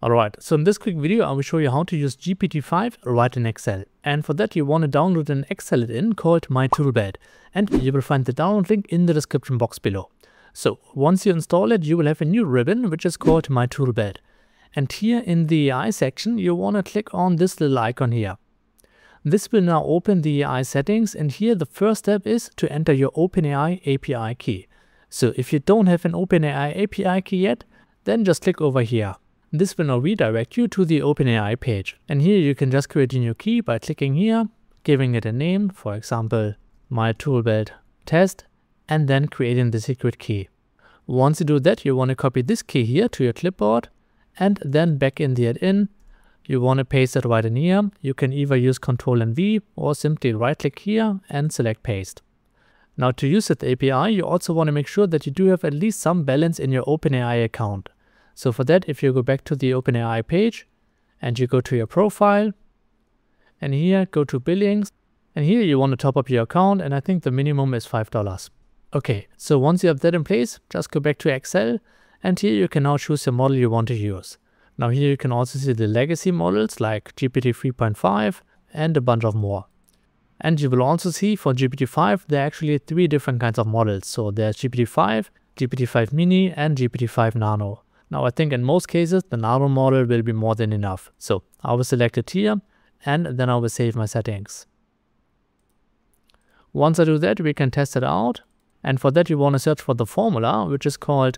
Alright, so in this quick video I will show you how to use GPT-5 right in Excel. And for that you want to download an Excel add-in called 𝗏𝗏𝗦𝗏𝗦, and you will find the download link in the description box below. So once you install it, you will have a new ribbon which is called 𝗏𝗏𝗦𝗏𝗦. And here in the AI section you want to click on this little icon here. This will now open the AI settings, and here the first step is to enter your OpenAI API key. So if you don't have an OpenAI API key yet, then just click over here. This will now redirect you to the OpenAI page, and here you can just create a new key by clicking here, giving it a name, for example 𝗏𝗏𝗦𝗏𝗧𝗜𝗏, and then creating the secret key. Once you do that, you want to copy this key here to your clipboard, and then back in the add-in you want to paste it right in here. You can either use Ctrl and V or simply right click here and select paste. Now to use that API, you also want to make sure that you do have at least some balance in your OpenAI account. So for that, if you go back to the OpenAI page and you go to your profile, and here go to billings, and here you want to top up your account, and I think the minimum is $5. Okay, so once you have that in place, just go back to Excel, and here you can now choose the model you want to use. Now here you can also see the legacy models like GPT-3.5 and a bunch of more. And you will also see for GPT-5 there are actually 3 different kinds of models. So there's GPT-5, GPT-5 mini and GPT-5 nano. Now I think in most cases the nano model will be more than enough. So I will select it here and then I will save my settings. Once I do that, we can test it out. And for that you want to search for the formula which is called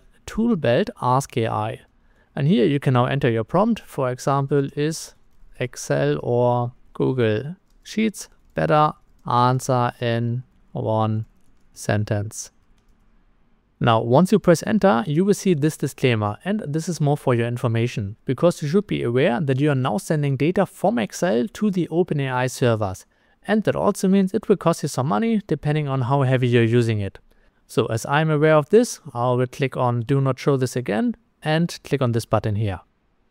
𝗏𝗏𝗦𝗏𝗧𝗜𝗢𝗏. And here you can now enter your prompt. For example, is Excel or Google Sheets better? Answer in one sentence. Now once you press enter, you will see this disclaimer, and this is more for your information, because you should be aware that you are now sending data from Excel to the OpenAI servers, and that also means it will cost you some money depending on how heavy you're using it. So as I'm aware of this, I will click on do not show this again and click on this button here.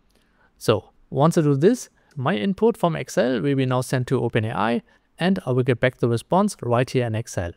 So once I do this, my input from Excel will be now sent to OpenAI, and I will get back the response right here in Excel.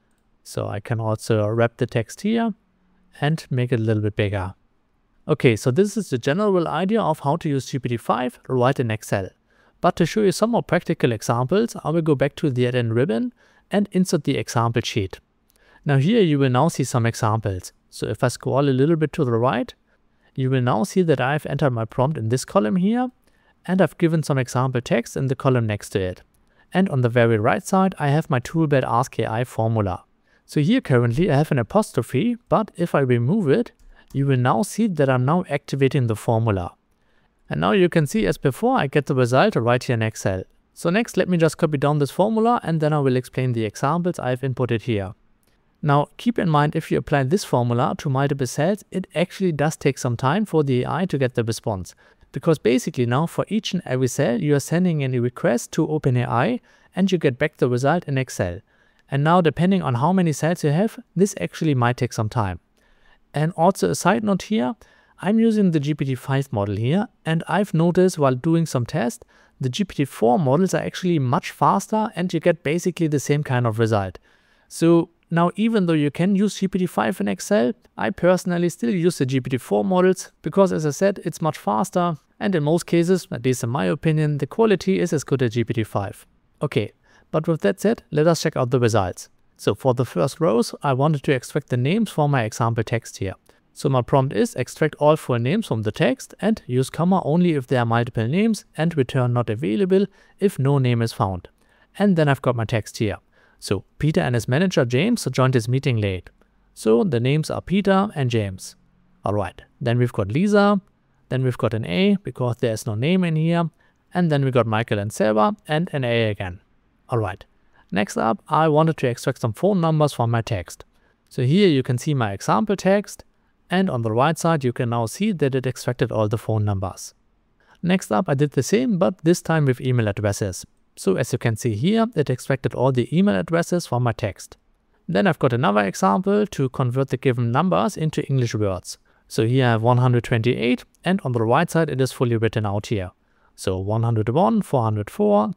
So I can also wrap the text here and make it a little bit bigger. Okay, so this is the general idea of how to use GPT-5 right in Excel. But to show you some more practical examples, I will go back to the add-in ribbon and insert the example sheet. Now here you will now see some examples. So if I scroll a little bit to the right, you will now see that I've entered my prompt in this column here, and I've given some example text in the column next to it. And on the very right side, I have my 𝗏𝗏𝗦𝗏𝗏𝗏𝗏 formula. So here currently I have an apostrophe, but if I remove it, you will now see that I'm now activating the formula. And now you can see as before, I get the result right here in Excel. So next, let me just copy down this formula, and then I will explain the examples I've inputted here. Now keep in mind, if you apply this formula to multiple cells, it actually does take some time for the AI to get the response. Because basically now for each and every cell you are sending a request to OpenAI and you get back the result in Excel. And now depending on how many cells you have, this actually might take some time. And also a side note here, I'm using the GPT-5 model here, and I've noticed while doing some tests, the GPT-4 models are actually much faster and you get basically the same kind of result. So now even though you can use GPT-5 in Excel, I personally still use the GPT-4 models because, as I said, it's much faster, and in most cases, at least in my opinion, the quality is as good as GPT-5. Okay, but with that said, let us check out the results. So for the first rows, I wanted to extract the names for my example text here. So my prompt is extract all full names from the text and use comma only if there are multiple names, and return not available if no name is found. And then I've got my text here. So Peter and his manager James joined his meeting late. So the names are Peter and James. Alright, then we've got Lisa, then we've got an A because there is no name in here, and then we got Michael and Sarah and an A again. Alright, next up I wanted to extract some phone numbers from my text. So here you can see my example text, and on the right side you can now see that it extracted all the phone numbers. Next up I did the same, but this time with email addresses. So as you can see here, it extracted all the email addresses from my text. Then I've got another example to convert the given numbers into English words. So here I have 128, and on the right side it is fully written out here. So 101, 404,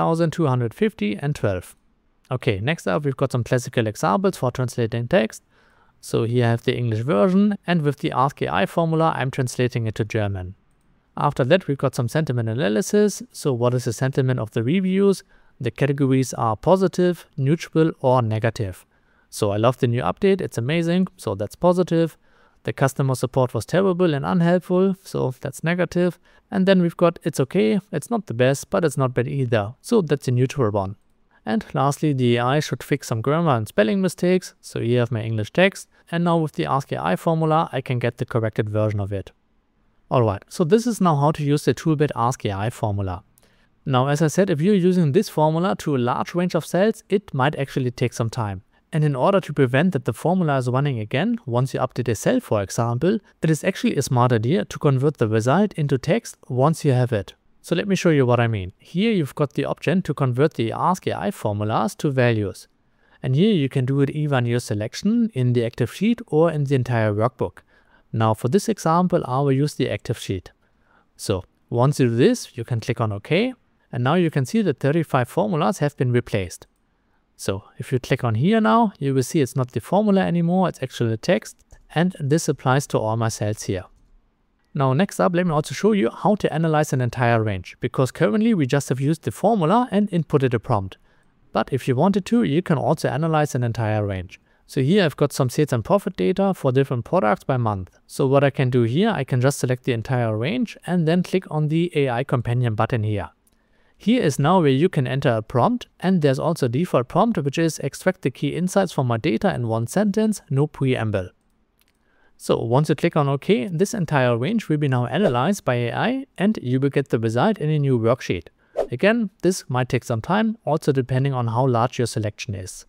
3250 and 12. Okay, next up we've got some classical examples for translating text. So here I have the English version, and with the Ask AI formula I'm translating it to German. After that, we've got some sentiment analysis. So what is the sentiment of the reviews? The categories are positive, neutral, or negative. So I love the new update, it's amazing, so that's positive. The customer support was terrible and unhelpful, so that's negative. And then we've got it's okay, it's not the best, but it's not bad either, so that's a neutral one. And lastly, the AI should fix some grammar and spelling mistakes, so here I have my English text, and now with the ask.ai formula I can get the corrected version of it. Alright, so this is now how to use the toolbit ask.ai formula. Now as I said, if you're using this formula to a large range of cells, it might actually take some time. And in order to prevent that the formula is running again once you update a cell, for example, it is actually a smart idea to convert the result into text once you have it. So let me show you what I mean. Here you've got the option to convert the ask.ai formulas to values. And here you can do it either in your selection, in the active sheet, or in the entire workbook. Now for this example, I will use the active sheet. So once you do this, you can click on OK. And now you can see that 35 formulas have been replaced. So if you click on here now, you will see it's not the formula anymore, it's actually the text, and this applies to all my cells here. Now next up, let me also show you how to analyze an entire range, because currently we just have used the formula and inputted a prompt. But if you wanted to, you can also analyze an entire range. So here I've got some sales and profit data for different products by month. So what I can do here, I can just select the entire range and then click on the AI companion button here. Here is now where you can enter a prompt, and there's also a default prompt which is extract the key insights from my data in one sentence, no preamble. So once you click on OK, this entire range will be now analyzed by AI and you will get the result in a new worksheet. Again, this might take some time, also depending on how large your selection is.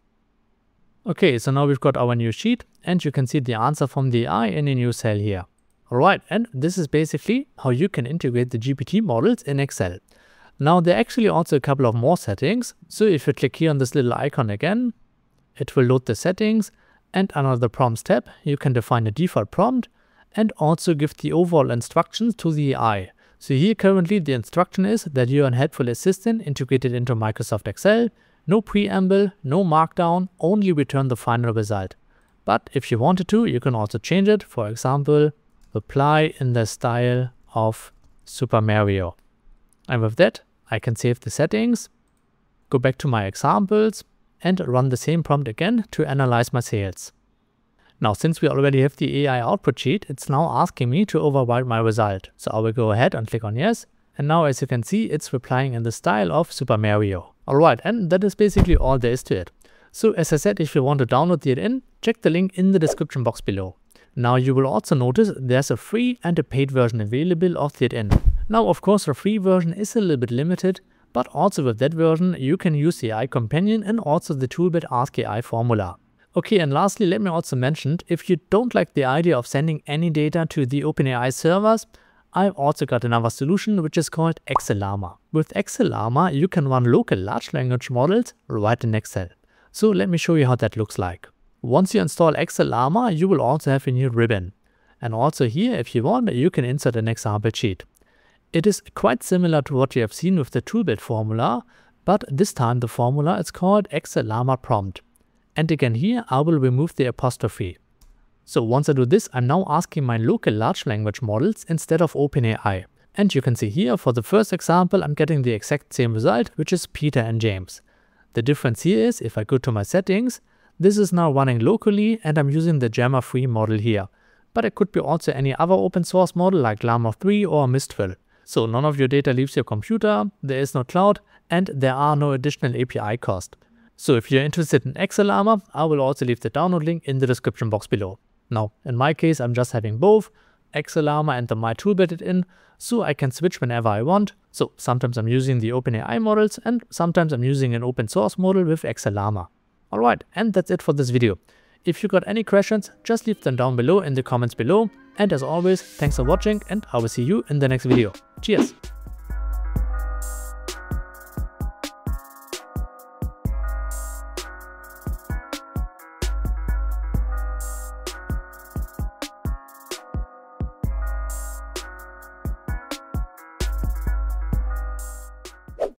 Okay, so now we've got our new sheet and you can see the answer from the AI in a new cell here. Alright, and this is basically how you can integrate the GPT models in Excel. Now there are actually also a couple of more settings. So if you click here on this little icon again, it will load the settings, and under the prompts tab you can define a default prompt and also give the overall instructions to the AI. So here currently the instruction is that you're a helpful assistant integrated into Microsoft Excel, no preamble, no markdown, only return the final result. But if you wanted to, you can also change it, for example, reply in the style of Super Mario. And with that, I can save the settings, go back to my examples, and run the same prompt again to analyze my sales. Now, since we already have the AI output sheet, it's now asking me to overwrite my result. So I will go ahead and click on yes. And now, as you can see, it's replying in the style of Super Mario. Alright, and that is basically all there is to it. So as I said, if you want to download the add-in, check the link in the description box below. Now you will also notice there's a free and a paid version available of the add-in. Now of course the free version is a little bit limited, but also with that version you can use the AI companion and also the toolbit ask.ai formula. Okay, and lastly let me also mention, if you don't like the idea of sending any data to the OpenAI servers, I've also got another solution which is called XLlama. With XLlama you can run local large language models right in Excel. So let me show you how that looks like. Once you install XLlama, you will also have a new ribbon. And also here, if you want, you can insert an example sheet. It is quite similar to what you have seen with the toolbit formula, but this time the formula is called XLlama prompt. And again here, I will remove the apostrophe. So once I do this, I'm now asking my local large language models instead of OpenAI. And you can see here, for the first example, I'm getting the exact same result, which is Peter and James. The difference here is, if I go to my settings, this is now running locally and I'm using the Llama 3 model here. But it could be also any other open source model like Llama 3 or Mistral. So none of your data leaves your computer, there is no cloud, and there are no additional API cost. So if you're interested in XLlama, I will also leave the download link in the description box below. Now, in my case, I'm just having both XLlama and the My Toolbit add-in, so I can switch whenever I want. So sometimes I'm using the OpenAI models and sometimes I'm using an open source model with XLlama. Alright, and that's it for this video. If you got any questions, just leave them down below in the comments below. And as always, thanks for watching and I will see you in the next video. Cheers!